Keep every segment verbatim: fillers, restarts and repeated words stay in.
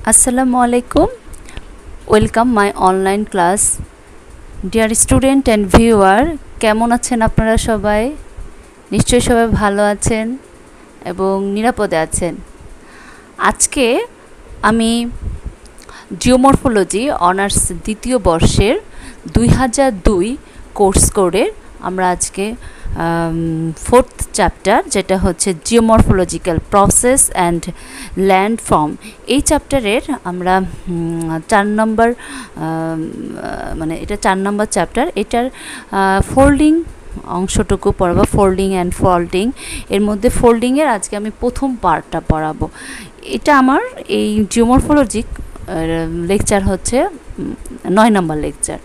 Assalamu alaikum. Welcome my online class. Dear student and viewer, কেমন আছেন আপনারা সবাই? নিশ্চয়ই সবাই ভালো আছেন এবং নিরাপদে আছেন। আজকে আমি জিওমরফোলজি অনার্স দ্বিতীয় বর্ষের দুই হাজার দুই কোর্স করে আমরা আজকে ফোর্থ চ্যাপ্টার যেটা হচ্ছে জিওমরফোলজিক্যাল প্রসেস অ্যান্ড ল্যান্ডফর্ম, এই চ্যাপ্টারের আমরা চার নম্বর মানে এটা চার নম্বর চ্যাপ্টার। এটার ফোল্ডিং অংশটুকু পড়াবো, ফোল্ডিং অ্যান্ড ফল্টিং। এর মধ্যে ফোল্ডিংয়ের আজকে আমি প্রথম পার্টটা পড়াবো। এটা আমার এই জিওমরফোলজিক লেকচার হচ্ছে নয় নম্বর লেকচার।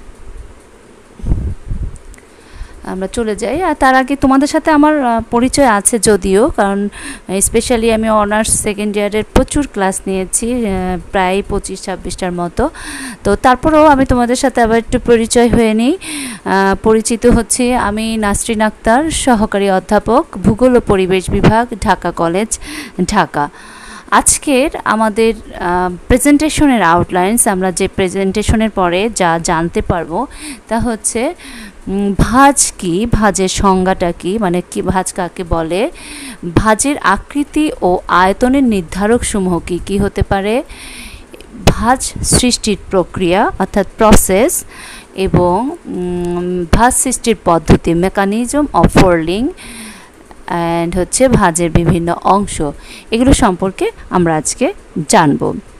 আমরা চলে যাই। আর তার আগে তোমাদের সাথে আমার পরিচয় আছে যদিও, কারণ স্পেশালি আমি অনার্স সেকেন্ড ইয়ারের প্রচুর ক্লাস নিয়েছি, প্রায় পঁচিশ ছাব্বিশটার মতো। তো তারপরেও আমি তোমাদের সাথে আবার একটু পরিচয় হয়ে নিই। পরিচিত হচ্ছে, আমি নাসরিন আক্তার, সহকারী অধ্যাপক, ভূগোল ও পরিবেশ বিভাগ, ঢাকা কলেজ, ঢাকা। আজকের আমাদের প্রেজেন্টেশনের আউটলাইন্স, আমরা যে প্রেজেন্টেশনের পরে যা জানতে পারবো তা হচ্ছে ভাঁজ কি, ভাঁজের সংজ্ঞাটা কি, মানে কি ভাঁজ কাকে বলে, ভাঁজের আকৃতি ও আয়তনের নির্ধারক সমূহ কী কী হতে পারে, ভাঁজ সৃষ্টির প্রক্রিয়া অর্থাৎ প্রসেস এবং ভাঁজ সৃষ্টির পদ্ধতি মেকানিজম অফ ফোল্ডিং অ্যান্ড হচ্ছে ভাঁজের বিভিন্ন অংশ, এগুলো সম্পর্কে আমরা আজকে জানব।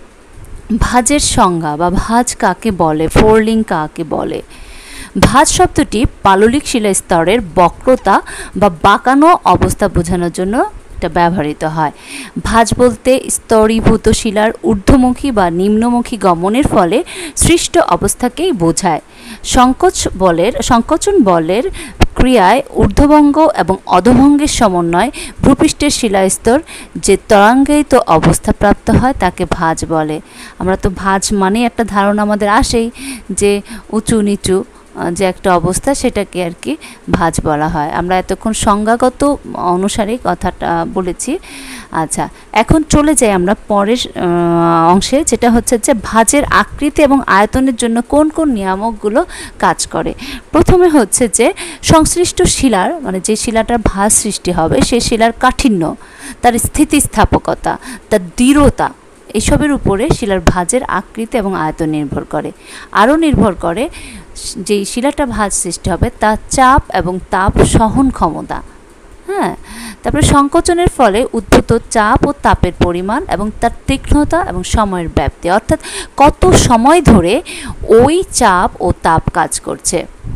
ভাঁজের সংজ্ঞা বা ভাঁজ কাকে বলে, ফোল্ডিং কাকে বলে। ভাঁজ শব্দটি পাললিক শিলাস্তরের বক্রতা বা বাঁকানো অবস্থা বোঝানোর জন্য এটা ব্যবহৃত হয়। ভাঁজ বলতে স্তরীভূত শিলার ঊর্ধ্বমুখী বা নিম্নমুখী গমনের ফলে সৃষ্ট অবস্থাকেই বোঝায়। সংকোচ বলের সংকোচন বলের ক্রিয়ায় ঊর্ধ্বভঙ্গ এবং অধভঙ্গের সমন্বয় ভূপৃষ্ঠের শিলাস্তর যে ত্বরাঙ্গায়িত অবস্থা প্রাপ্ত হয় তাকে ভাঁজ বলে। আমরা তো ভাঁজ মানে একটা ধারণা আমাদের আসেই যে উঁচু নিচু যে একটা অবস্থা, সেটাকে আর কি ভাঁজ বলা হয়। আমরা এতক্ষণ সংজ্ঞাগত অনুসারে কথাটা বলেছি। আচ্ছা, এখন চলে যাই আমরা পরের অংশে, যেটা হচ্ছে যে ভাঁজের আকৃতি এবং আয়তনের জন্য কোন কোন নিয়ামকগুলো কাজ করে। প্রথমে হচ্ছে যে সংশ্লিষ্ট শিলার, মানে যে শিলাটার ভাঁজ সৃষ্টি হবে সেই শিলার কাঠিন্য, তার স্থিতিস্থাপকতা, তার দৃঢ়তা, এইসবের উপরে শিলার ভাঁজের আকৃতি এবং আয়তন নির্ভর করে। আরও নির্ভর করে যেই শিলাটা ভাঁজ সৃষ্টি হবে তার চাপ এবং তাপ সহন ক্ষমতা। হ্যাঁ, তারপরে সংকোচনের ফলে উদ্ভূত চাপ ও তাপের পরিমাণ এবং তার তীক্ষ্ণতা এবং সময়ের ব্যাপ্তি, অর্থাৎ কত সময় ধরে ওই চাপ ও তাপ কাজ করছে।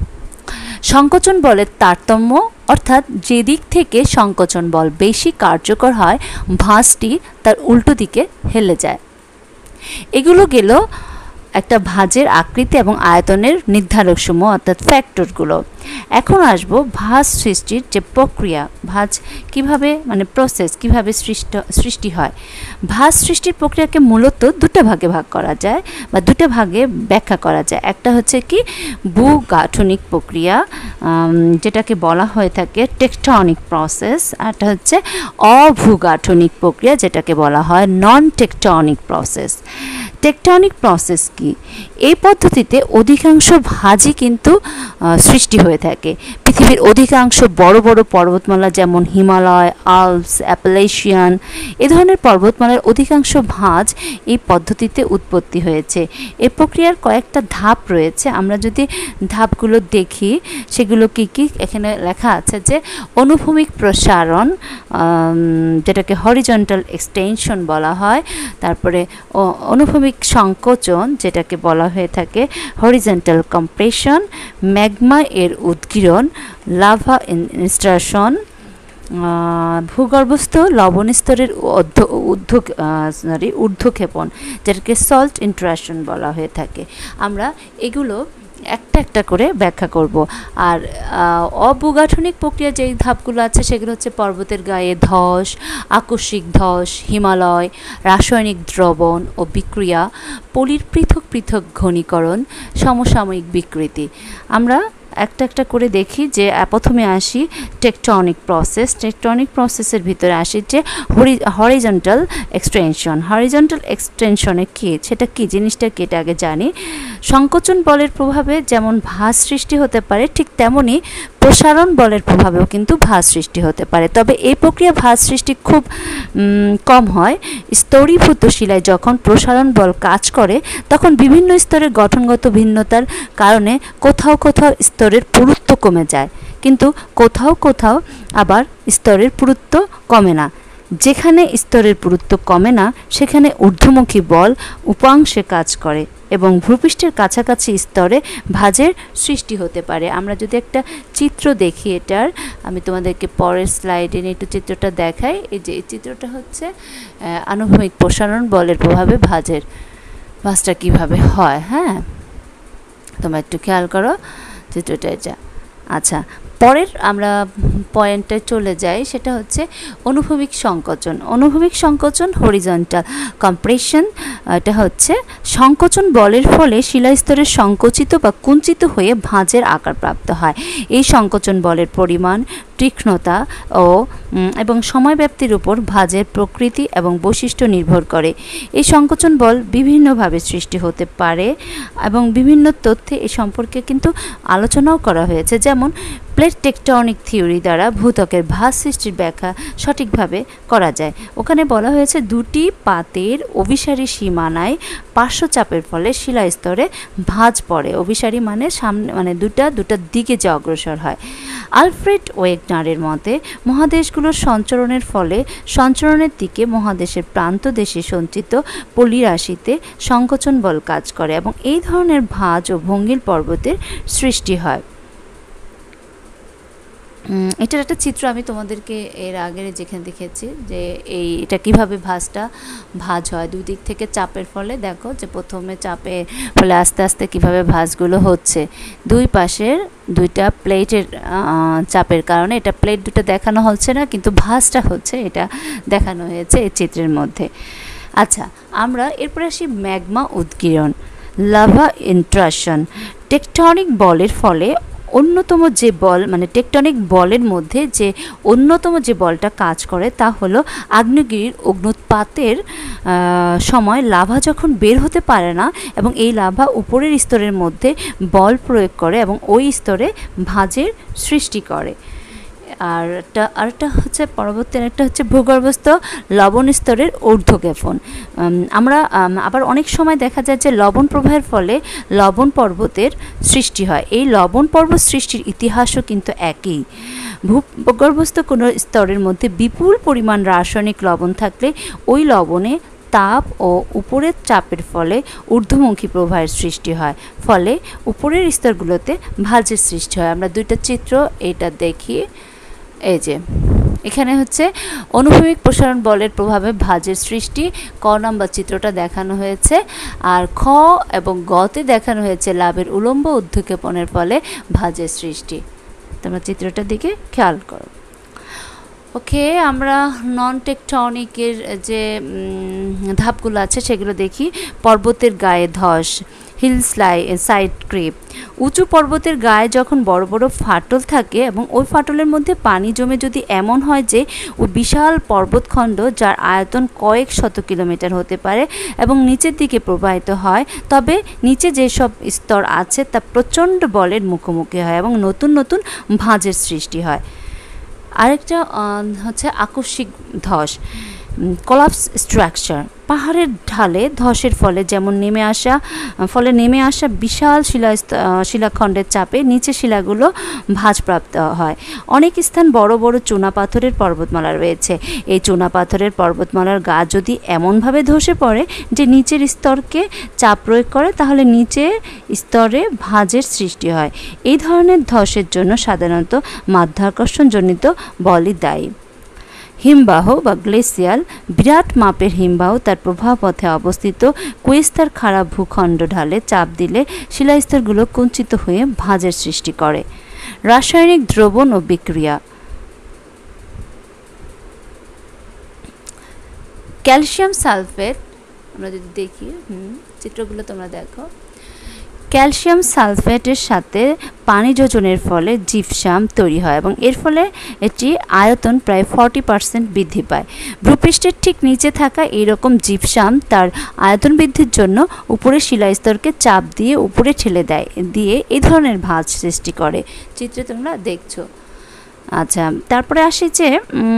সংকোচন বলের তারতম্য, অর্থাৎ যে দিক থেকে সংকোচন বল বেশি কার্যকর হয় ভাঁজটি তার উল্টো দিকে হেলে যায়। এগুলো গেল একটা ভাঁজের আকৃতি এবং আয়তনের নির্ধারক সমূহ অর্থাৎ ফ্যাক্টরগুলো। এখন আসব ভাঁজ সৃষ্টির যে প্রক্রিয়া, ভাঁজ কিভাবে মানে প্রসেস কিভাবে সৃষ্টি সৃষ্টি হয়। ভাঁজ সৃষ্টির প্রক্রিয়াকে মূলত দুটো ভাগে ভাগ করা যায় বা দুটো ভাগে ব্যাখ্যা করা যায়। একটা হচ্ছে কি ভূগাঠনিক প্রক্রিয়া, যেটাকে বলা হয়ে থাকে টেকটনিক প্রসেস, আর একটা হচ্ছে অভূগাঠনিক প্রক্রিয়া, যেটাকে বলা হয় non tectonic process. Tectonic process কি? এই পদ্ধতিতে অধিকাংশ ভাঁজই কিন্তু সৃষ্টি হয়ে থাকে। পৃথিবীর অধিকাংশ বড় বড় পর্বতমালা যেমন হিমালয়, আল্পস, অ্যাপালেশিয়ান, এ ধরনের পর্বতমালার অধিকাংশ ভাঁজ এই পদ্ধতিতে উৎপত্তি হয়েছে। এই প্রক্রিয়ার কয়েকটা ধাপ রয়েছে। আমরা যদি ধাপগুলো দেখি সেগুলো কি কি, এখানে লেখা আছে যে অনুভূমিক প্রসারণ, যেটাকে হরিজন্টাল এক্সটেনশন বলা হয়, তারপরে অনুভূমিক সংকোচন, যেটাকে বলা হয়ে থাকে হরিজন্টাল কম্প্রেশন, ম্যাগমা এর উদ্গীরণ, লাভা ইনস্ট্রাশন, ভূগর্ভস্থ লবণ স্তরের ঊর্ধ্ব সরি ঊর্ধ্বক্ষেপণ, যেটাকে সল্ট ইন্ট্রাকশন বলা হয়ে থাকে। আমরা এগুলো একটা একটা করে ব্যাখ্যা করব। আর অভূগাঠনিক প্রক্রিয়া যেই ধাপগুলো আছে সেগুলো হচ্ছে পর্বতের গায়ে ধস, আকস্মিক ধস, হিমালয়, রাসায়নিক দ্রবণ ও বিক্রিয়া, পলির পৃথক পৃথক ঘনীকরণ, সমসাময়িক বিকৃতি। আমরা একটা একটা করে দেখি যে প্রথমে আসি টেকটনিক প্রসেস। টেকটনিক প্রসেসের ভিতরে আসি যে হরিজন্টাল এক্সটেনশন। হরিজন্টাল এক্সটেনশনে কি, সেটা কি জিনিসটা কি এটা আগে জানি। সংকোচন বলের প্রভাবে যেমন ভাঁজ সৃষ্টি হতে পারে, ঠিক তেমনি প্রসারণ বলের প্রভাবেও কিন্তু ভাঁজ সৃষ্টি হতে পারে। তবে এই প্রক্রিয়া ভাঁজ সৃষ্টি খুব কম হয়। স্তরীভূত শিলায় যখন প্রসারণ বল কাজ করে তখন বিভিন্ন স্তরের গঠনগত ভিন্নতার কারণে কোথাও কোথাও স্তরের পুরুত্ব কমে যায়, কিন্তু কোথাও কোথাও আবার স্তরের পুরুত্ব কমে না। যেখানে স্তরের পুরুত্ব কমে না সেখানে ঊর্ধ্বমুখী বল উপাংশে কাজ করে এবং ভূপৃষ্ঠের কাছাকাছি স্তরে ভাঁজের সৃষ্টি হতে পারে। আমরা যদি একটা চিত্র দেখি এটার, আমি তোমাদেরকে পরের স্লাইডে একটু চিত্রটা দেখাই। এই যে এই চিত্রটা হচ্ছে আনুভূমিক প্রসারণ বলের প্রভাবে ভাঁজের ভাঁজটা কীভাবে হয়। হ্যাঁ, তোমরা একটু খেয়াল করো চিত্রটা এটা। আচ্ছা, পরের আমরা পয়েন্টে চলে যাই, সেটা হচ্ছে অনুভূমিক সংকোচন। অনুভূমিক সংকোচন হরিজন্টাল কম্প্রেশন, এটা হচ্ছে সংকোচন বলের ফলে শিলাস্তরের সংকুচিত বা কুঞ্চিত হয়ে ভাঁজের আকার প্রাপ্ত হয়। এই সংকোচন বলের পরিমাণ, তীক্ষ্ণতা ও এবং সময়ব্যাপ্তির উপর ভাঁজের প্রকৃতি এবং বৈশিষ্ট্য নির্ভর করে। এই সংকোচন বল বিভিন্নভাবে সৃষ্টি হতে পারে এবং বিভিন্ন তথ্যে এ সম্পর্কে কিন্তু আলোচনাও করা হয়েছে। যেমন প্লেট টেকটনিক থিওরি দ্বারা ভূত্বকের ভাঁজ সৃষ্টির ব্যাখ্যা সঠিকভাবে করা যায়। ওখানে বলা হয়েছে দুটি পাতের অভিসারী সীমানায় পার্শ্বচাপের ফলে শিলাস্তরে ভাঁজ পড়ে। অভিসারী মানে সামনে, মানে দুটা দুটার দিকে যে অগ্রসর হয়। আলফ্রেড ওয়েগনারের মতে মহাদেশগুলোর সঞ্চরণের ফলে সঞ্চরণের দিকে মহাদেশের প্রান্তদেশে সঞ্চিত পলিরাশিতে সংকোচন বল কাজ করে এবং এই ধরনের ভাঁজ ও ভঙ্গিল পর্বতের সৃষ্টি হয়। এটার একটা চিত্র আমি তোমাদেরকে এর আগে যেখানে দেখেছি যে এই এটা কীভাবে ভাঁজটা ভাঁজ হয় দুই দিক থেকে চাপের ফলে। দেখো যে প্রথমে চাপের ফলে আস্তে আস্তে কীভাবে ভাঁজগুলো হচ্ছে, দুই পাশের দুইটা প্লেটের চাপের কারণে। এটা প্লেট দুটো দেখানো হচ্ছে না, কিন্তু ভাঁজটা হচ্ছে, এটা দেখানো হয়েছে এই চিত্রের মধ্যে। আচ্ছা, আমরা এরপরে আসি ম্যাগমা উদগীরণ, লাভা ইন্ট্রাকশন। টেকটনিক বলের ফলে অন্যতম যে বল, মানে টেকটনিক বলের মধ্যে যে অন্যতম যে বলটা কাজ করে তা হলো আগ্নেয়গিরির অগ্নুৎপাতের সময় লাভা যখন বের হতে পারে না এবং এই লাভা উপরের স্তরের মধ্যে বল প্রয়োগ করে এবং ওই স্তরে ভাঁজের সৃষ্টি করে। আর একটা আরেকটা হচ্ছে পরবর্তী একটা হচ্ছে ভূগর্ভস্থ লবণ স্তরের ঊর্ধ্বক্ষেপণ। আমরা আবার অনেক সময় দেখা যায় যে লবণ প্রবাহের ফলে লবণ পর্বতের সৃষ্টি হয়। এই লবণ পর্বত সৃষ্টির ইতিহাসও কিন্তু একই। ভূগর্ভস্থ কোনো স্তরের মধ্যে বিপুল পরিমাণ রাসায়নিক লবণ থাকলে ওই লবণে তাপ ও উপরের চাপের ফলে ঊর্ধ্বমুখী প্রবাহের সৃষ্টি হয়, ফলে উপরের স্তরগুলোতে ভাঁজের সৃষ্টি হয়। আমরা দুইটা চিত্র এইটা দেখি। এই যে এখানে হচ্ছে অনুভূমিক প্রসারণ বলের প্রভাবে ভাঁজের সৃষ্টি, ক নম্বর চিত্রটা দেখানো হয়েছে। আর খ এবং গতে দেখানো হয়েছে লাভের উলম্ব উদ্ধক্ষেপণের ফলে ভাঁজের সৃষ্টি। তোমরা চিত্রটার দিকে খেয়াল করো। ওকে, আমরা নন টেকটনিকের যে ধাপগুলো আছে সেগুলো দেখি। পর্বতের গায়ে ধস, হিল স্লাই সাইড ক্রিপ। উঁচু পর্বতের গায়ে যখন বড় বড় ফাটল থাকে এবং ওই ফাটলের মধ্যে পানি জমে যদি এমন হয় যে ওই বিশাল পর্বতখণ্ড যার আয়তন কয়েক শত কিলোমিটার হতে পারে এবং নিচের দিকে প্রবাহিত হয়, তবে নিচে যেসব স্তর আছে তা প্রচণ্ড বলের মুখোমুখি হয় এবং নতুন নতুন ভাঁজের সৃষ্টি হয়। আরেকটা হচ্ছে আকস্মিক ধস, কোলাপস স্ট্রাকচার। পাহাড়ের ঢালে ধসের ফলে যেমন নেমে আসা ফলে নেমে আসা বিশাল শিলা শিলাখণ্ডের চাপে নিচে শিলাগুলো ভাঁজপ্রাপ্ত হয়। অনেক স্থান বড় বড় চুনাপাথরের পর্বতমালা রয়েছে। এই চুনাপাথরের পর্বতমালার গা যদি এমনভাবে ধসে পড়ে যে নিচের স্তরকে চাপ প্রয়োগ করে তাহলে নিচের স্তরে ভাঁজের সৃষ্টি হয়। এই ধরনের ধসের জন্য সাধারণত মাধ্যাকর্ষণজনিত বলই দায়ী। হিমবাহ বা গ্লেসিয়াল, বিরাট মাপের হিমবাহ তার প্রবাহ পথে অবস্থিত কোয়েস্তার খারাপ ভূখণ্ড ঢালে চাপ দিলে শিলাস্তরগুলো কুঞ্চিত হয়ে ভাঁজের সৃষ্টি করে। রাসায়নিক দ্রবণ ও বিক্রিয়া। ক্যালসিয়াম সালফেট, আমরা যদি দেখি হুম চিত্রগুলো তোমরা দেখো। ক্যালসিয়াম সালফেটের সাথে পানি যোজনের ফলে জিপসাম তৈরি হয় এবং এর ফলে এটি আয়তন প্রায় ফর্টি পার্সেন্ট বৃদ্ধি পায়। ভূপৃষ্ঠের ঠিক নিচে থাকা এইরকম জিপসাম তার আয়তন বৃদ্ধির জন্য উপরের শিলাস্তরকে চাপ দিয়ে উপরে ঠেলে দেয়, দিয়ে এই ধরনের ভাঁজ সৃষ্টি করে। চিত্রে তোমরা দেখছো। আচ্ছা, তারপরে আসি যে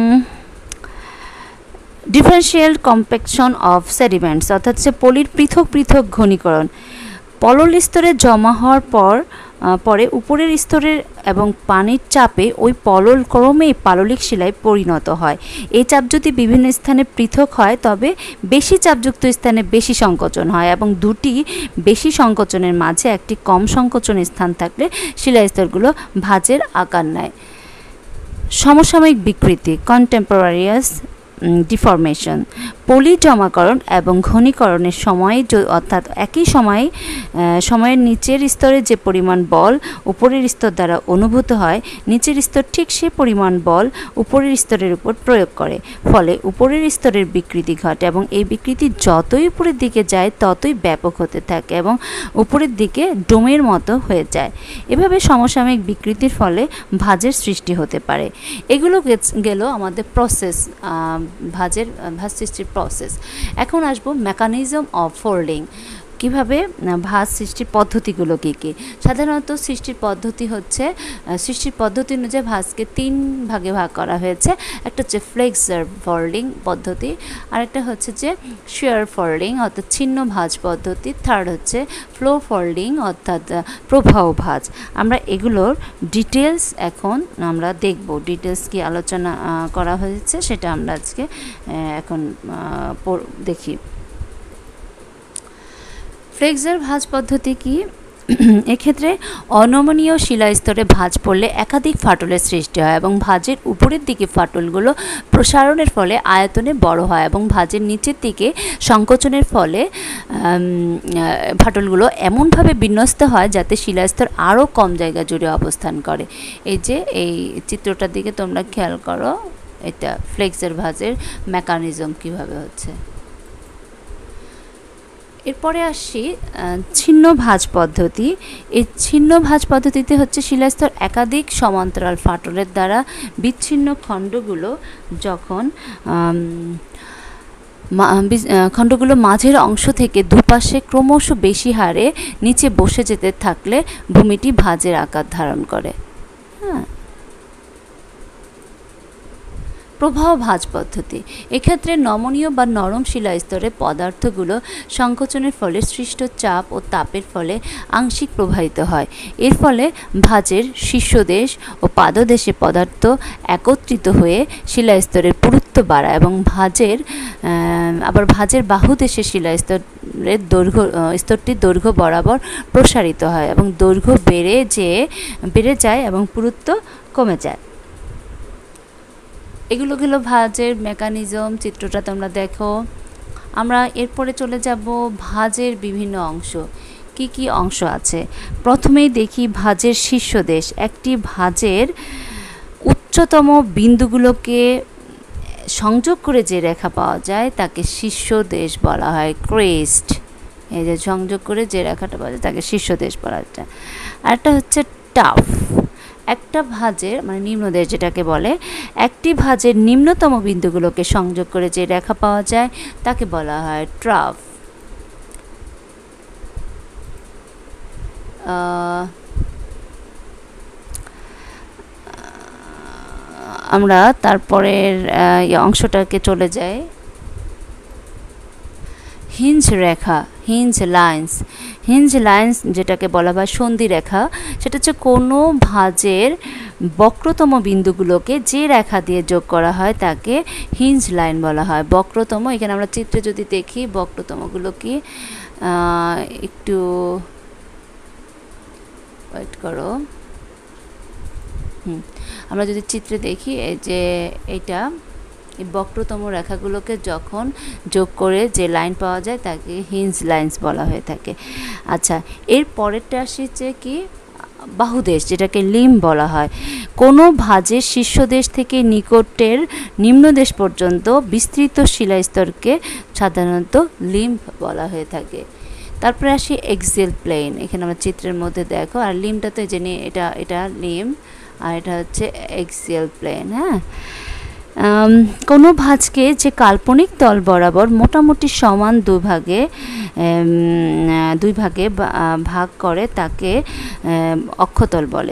ডিফারেন্সিয়াল কম্প্যাকশন অফ সেডিমেন্টস, অর্থাৎ হচ্ছে পলির পৃথক পৃথক ঘনীকরণ। পলল স্তরে জমা হওয়ার পর পরে উপরের স্তরের এবং পানির চাপে ওই পলল ক্রমেই পাললিক শিলায় পরিণত হয়। এই চাপ যদি বিভিন্ন স্থানে পৃথক হয় তবে বেশি চাপযুক্ত স্থানে বেশি সংকোচন হয় এবং দুটি বেশি সংকোচনের মাঝে একটি কম সংকোচন স্থান থাকলে শিলাস্তরগুলো ভাঁজের আকার নেয়। সমসাময়িক বিকৃতি, কন্টেম্পোরারিয়াস ডিফরমেশন। পলি জমাকরণ এবং ঘনীকরণের সময়ে, অর্থাৎ একই সময়ে সময়ের নিচের স্তরে যে পরিমাণ বল উপরের স্তর দ্বারা অনুভূত হয়, নিচের স্তর ঠিক সে পরিমাণ বল উপরের স্তরের উপর প্রয়োগ করে, ফলে উপরের স্তরের বিকৃতি ঘটে এবং এই বিকৃতি যতই উপরের দিকে যায় ততই ব্যাপক হতে থাকে এবং উপরের দিকে ডোমের মতো হয়ে যায়। এভাবে সমসাময়িক বিকৃতির ফলে ভাঁজের সৃষ্টি হতে পারে। এগুলো গেল আমাদের প্রসেস, ভাঁজের ভাঁজ সৃষ্টির প্রসেস। এখন আসবো মেকানিজম অফ ফোল্ডিং, কিভাবে ভাঁজ সৃষ্টির পদ্ধতিগুলো কী কী। সাধারণত সৃষ্টির পদ্ধতি হচ্ছে, সৃষ্টির পদ্ধতি অনুযায়ী ভাঁজকে তিন ভাগে ভাগ করা হয়েছে। একটা হচ্ছে ফ্লেক্সার ফোল্ডিং পদ্ধতি, আরেকটা হচ্ছে যে শিয়ার ফোল্ডিং অর্থাৎ ছিন্ন ভাঁজ পদ্ধতি, থার্ড হচ্ছে ফ্লো ফোল্ডিং অর্থাৎ প্রবাহ ভাঁজ। আমরা এগুলোর ডিটেলস এখন আমরা দেখব, ডিটেলস কি আলোচনা করা হয়েছে সেটা আমরা আজকে এখন দেখি। ফ্লেক্সার ভাঁজ পদ্ধতি কি? এক্ষেত্রে অনমনীয় শিলাস্তরে ভাঁজ পড়লে একাধিক ফাটলের সৃষ্টি হয় এবং ভাঁজের উপরের দিকে ফাটলগুলো প্রসারণের ফলে আয়তনে বড় হয় এবং ভাঁজের নিচের দিকে সংকোচনের ফলে ফাটলগুলো এমনভাবে বিন্যস্ত হয় যাতে শিলাস্তর আরও কম জায়গা জুড়ে অবস্থান করে। এই যে এই চিত্রটার দিকে তোমরা খেয়াল করো, এটা ফ্লেক্সার ভাঁজের মেকানিজম কিভাবে হচ্ছে। এরপরে আসছি ছিন্ন ভাঁজ পদ্ধতি। এই ছিন্ন ভাঁজ পদ্ধতিতে হচ্ছে শিলাস্তর একাধিক সমান্তরাল ফাটলের দ্বারা বিচ্ছিন্ন খণ্ডগুলো যখন খণ্ডগুলো মাঝের অংশ থেকে দুপাশে ক্রমশ বেশি হারে নিচে বসে যেতে থাকলে ভূমিটি ভাঁজের আকার ধারণ করে। হ্যাঁ, প্রবাহ ভাঁজ পদ্ধতি। এক্ষেত্রে নমনীয় বা নরম শিলাস্তরে পদার্থগুলো সংকোচনের ফলে সৃষ্ট চাপ ও তাপের ফলে আংশিক প্রবাহিত হয়। এর ফলে ভাঁজের শীর্ষদেশ ও পাদদেশে পদার্থ একত্রিত হয়ে শিলাস্তরের পুরুত্ব বাড়ায় এবং ভাঁজের আবার ভাঁজের বাহুদেশে শিলাস্তরের দৈর্ঘ্য স্তরটির দৈর্ঘ্য বরাবর প্রসারিত হয় এবং দৈর্ঘ্য বেড়ে যেয়ে বেড়ে যায় এবং পুরুত্ব কমে যায়। এগুলো গেল ভাঁজের মেকানিজম। চিত্রটা তোমরা দেখো। আমরা এরপরে চলে যাব ভাঁজের বিভিন্ন অংশ। কি কি অংশ আছে? প্রথমেই দেখি ভাঁজের শীর্ষদেশ। একটি ভাঁজের উচ্চতম বিন্দুগুলোকে সংযোগ করে যে রেখা পাওয়া যায় তাকে শীর্ষদেশ বলা হয়, ক্রেস্ট। এই যে সংযোগ করে যে রেখাটা পাওয়া যায় তাকে শীর্ষদেশ বলা যায়। আরেকটা হচ্ছে টাফ। একটা ভাঁজের মানে নিম্নদেশ যেটাকে বলে, একটি ভাঁজের নিম্নতম বিন্দুগুলোকে সংযোগ করে যে রেখা পাওয়া যায় তাকে বলা হয় ট্রাফ। আমরা তারপরের অংশটাকে চলে যাই। হিঞ্জ রেখা, হিঞ্জ লাইন্স। হিঞ্জ লাইন্স যেটাকে বলা হয় সন্ধি রেখা, সেটা হচ্ছে কোনো ভাঁজের বক্রতম বিন্দুগুলোকে যে রেখা দিয়ে যোগ করা হয় তাকে হিঞ্জ লাইন বলা হয়। বক্রতম, এখানে আমরা চিত্রে যদি দেখি বক্রতমগুলো কি, একটু ওয়েট করো। হুম আমরা যদি চিত্রে দেখি, এই যে এইটা এই বক্রতম রেখাগুলোকে যখন যোগ করে যে লাইন পাওয়া যায় তাকে হিঞ্জ লাইন্স বলা হয়ে থাকে। আচ্ছা, এর পরেরটা আসছে কি বাহুদেশ, যেটাকে লিম্ব বলা হয়। কোনো ভাঁজের শীর্ষদেশ থেকে নিকটের নিম্নদেশ পর্যন্ত বিস্তৃত শিলাস্তরকে সাধারণত লিম্ব বলা হয়ে থাকে। তারপরে আসি এক্সিয়াল প্লেন। এখানে আমরা চিত্রের মধ্যে দেখো, আর লিমটা তো জেনে এটা এটা লিম, আর এটা হচ্ছে এক্সিয়াল প্লেন। হ্যাঁ, কোনো ভাঁজকে যে কাল্পনিক তল বরাবর মোটামুটি সমান দুই ভাগে দুই ভাগে ভাগ করে তাকে অক্ষতল বলে।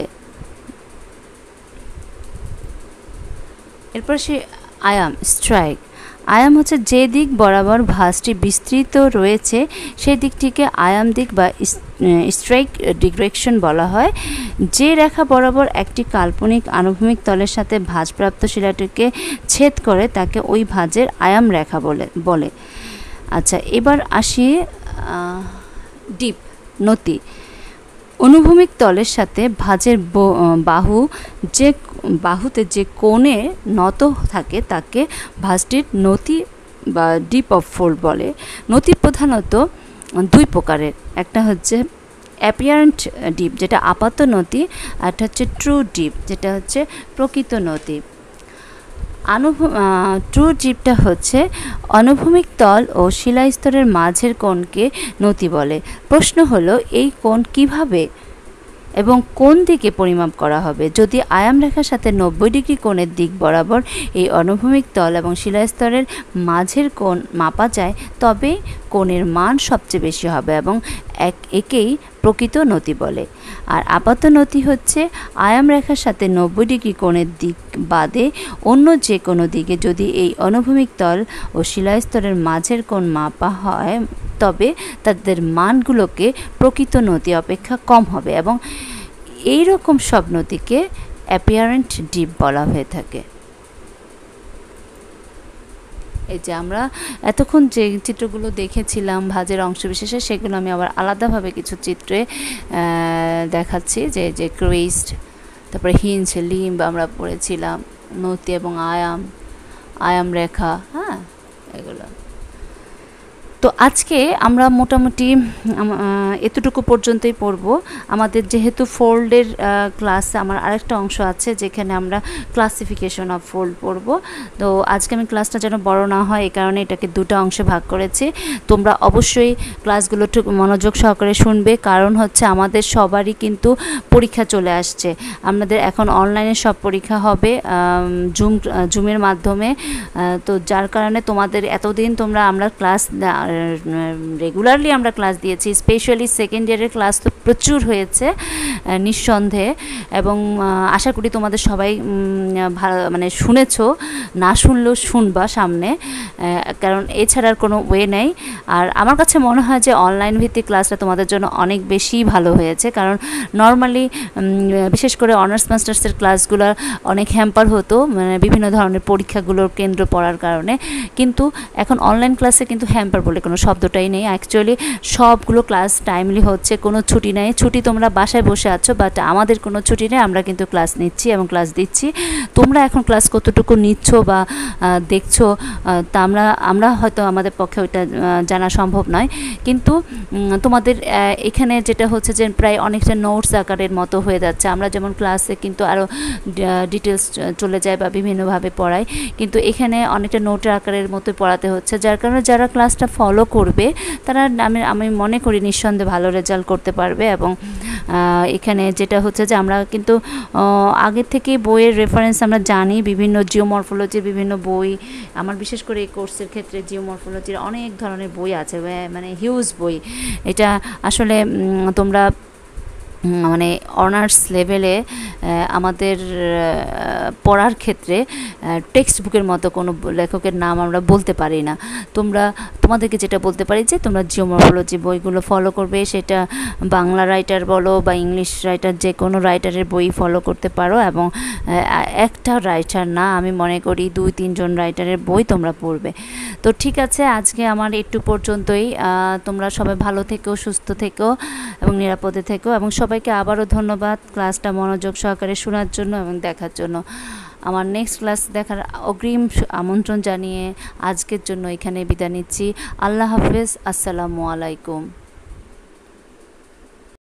এরপর সে আয়াম স্ট্রাইক। আয়াম হচ্ছে যে দিক বরাবর ভাঁজটি বিস্তৃত রয়েছে সেই দিকটিকে আয়াম দিক বা স্ট্রাইক ডিরেকশন বলা হয়। যে রেখা বরাবর একটি কাল্পনিক আনুভূমিক তলের সাথে ভাঁজপ্রাপ্ত শিলাটিকে ছেদ করে তাকে ওই ভাঁজের আয়াম রেখা বলে বলে আচ্ছা, এবার আসি ডিপ নতি। অনুভূমিক তলের সাথে ভাঁজের বাহু যে বাহুতে যে কোণে নত থাকে তাকে ভাঁজটির নতি বা ডিপ অফ ফোল্ড বলে। নতি প্রধানত দুই প্রকারের, একটা হচ্ছে অ্যাপিয়ারেন্ট ডিপ যেটা আপাত নতি, আর একটা হচ্ছে ট্রু ডিপ যেটা হচ্ছে প্রকৃত নতি। আনুভ ট্রু ডিপটা হচ্ছে অনুভূমিক তল ও শিলাস্তরের মাঝের কোণকে নতি বলে। প্রশ্ন হলো এই কোণ কিভাবে এবং কোন দিকে পরিমাপ করা হবে? যদি আয়াম রেখার সাথে নব্বই ডিগ্রি কোণের দিক বরাবর এই অনুভূমিক তল এবং শিলাস্তরের মাঝের কোণ মাপা যায় তবে কোণের মান সবচেয়ে বেশি হবে এবং এক একেই প্রকৃত নতি বলে। আর আপাত নতি হচ্ছে আয়াম রেখার সাথে নব্বই ডিগ্রি কোণের দিক বাদে অন্য যে কোনো দিকে যদি এই অনুভূমিক তল ও শিলাস্তরের মাঝের কোণ মাপা হয় তবে তাদের মানগুলোকে প্রকৃত নতি অপেক্ষা কম হবে এবং এই রকম সব নতিকে অ্যাপিয়ারেন্ট ডিপ বলা হয়ে থাকে। এই যে আমরা এতক্ষণ যে চিত্রগুলো দেখেছিলাম ভাঁজের অংশ বিশেষে, সেগুলো আমি আবার আলাদাভাবে কিছু চিত্রে দেখাচ্ছি। যে যে ক্রেস্ট, তারপরে হিঞ্জ, লিম্ব আমরা পড়েছিলাম, নতি এবং আয়াম, আয়াম রেখা, হ্যাঁ এগুলো। তো আজকে আমরা মোটামুটি এতটুকু পর্যন্তই পড়ব। আমাদের যেহেতু ফোল্ডের ক্লাস আমার আরেকটা অংশ আছে যেখানে আমরা ক্লাসিফিকেশন অফ ফোল্ড পড়ব। তো আজকে আমি ক্লাসটা যেন বড় না হয় এই কারণে এটাকে দুটো অংশে ভাগ করেছি। তোমরা অবশ্যই ক্লাসগুলো ঠিক মনোযোগ সহকারে শুনবে, কারণ হচ্ছে আমাদের সবারই কিন্তু পরীক্ষা চলে আসছে। আমাদের এখন অনলাইনে সব পরীক্ষা হবে জুম জুমের মাধ্যমে। তো যার কারণে তোমাদের এতদিন তোমরা আমরা ক্লাস রেগুলারলি আমরা ক্লাস দিয়েছি, স্পেশালি সেকেন্ড ইয়ারের ক্লাস তো প্রচুর হয়েছে নিঃসন্দেহে, এবং আশা করি তোমাদের সবাই ভালো মানে শুনেছো, না শুনলেও শুনবা সামনে, কারণ এছাড়ার কোনো ওয়ে নেই। আর আমার কাছে মনে হয় যে অনলাইন ভিত্তিক ক্লাসটা তোমাদের জন্য অনেক বেশি ভালো হয়েছে, কারণ নর্মালি বিশেষ করে অনার্স মাস্টার্সের ক্লাসগুলো অনেক হ্যাম্পার হতো মানে বিভিন্ন ধরনের পরীক্ষাগুলোর কেন্দ্র পড়ার কারণে, কিন্তু এখন অনলাইন ক্লাসে কিন্তু হ্যাম্পার বলে কোনো শব্দটাই নেই। অ্যাকচুয়ালি সবগুলো ক্লাস টাইমলি হচ্ছে, কোনো ছুটি নেই। ছুটি তোমরা বাসায় বসে আছো, বাট আমাদের কোনো ছুটি নেই, আমরা কিন্তু ক্লাস নিচ্ছি এবং ক্লাস দিচ্ছি। তোমরা এখন ক্লাস কতটুকু নিচ্ছ বা দেখছো তা আমরা আমরা হয়তো আমাদের পক্ষে ওইটা জানা সম্ভব নয়, কিন্তু তোমাদের এখানে যেটা হচ্ছে যে প্রায় অনেকটা নোটস আকারের মতো হয়ে যাচ্ছে। আমরা যেমন ক্লাসে কিন্তু আরও ডিটেলস চলে যায় বা বিভিন্নভাবে পড়াই, কিন্তু এখানে অনেকটা নোটের আকারের মতো পড়াতে হচ্ছে, যার কারণে যারা ক্লাসটা ফলো করবে তারা আমি আমি মনে করি নিঃসন্দেহে ভালো রেজাল্ট করতে পারবে। এবং এখানে যেটা হচ্ছে যে আমরা কিন্তু আগে থেকে বইয়ের রেফারেন্স আমরা জানি, বিভিন্ন জিওমরফোলজি বিভিন্ন বই, আমার বিশেষ করে এই কোর্সের ক্ষেত্রে জিওমরফোলজির অনেক ধরনের বই আছে, মানে হিউজ বই। এটা আসলে তোমরা মানে অনার্স লেভেলে আমাদের পড়ার ক্ষেত্রে টেক্সট বুকের মতো কোনো লেখকের নাম আমরা বলতে পারি না। তোমরা তোমাদেরকে যেটা বলতে পারি যে তোমরা জিওমরফোলজি বইগুলো ফলো করবে, সেটা বাংলা রাইটার বলো বা ইংলিশ রাইটার, যে কোনো রাইটারের বই ফলো করতে পারো, এবং একটা রাইটার না, আমি মনে করি দুই তিনজন রাইটারের বই তোমরা পড়বে। তো ঠিক আছে, আজকে আমার একটু পর্যন্তই। তোমরা সবাই ভালো থেকো, সুস্থ থেকো এবং নিরাপদে থেকো, এবং সবাইকে আবারও ধন্যবাদ ক্লাসটা মনোযোগ সহকারে শোনার জন্য এবং দেখার জন্য। আমার নেক্সট ক্লাস দেখার অগ্রিম আমন্ত্রণ জানিয়ে আজকের জন্য এখানে বিদায় নিচ্ছি। আল্লাহ হাফেজ, আসসালামু আলাইকুম।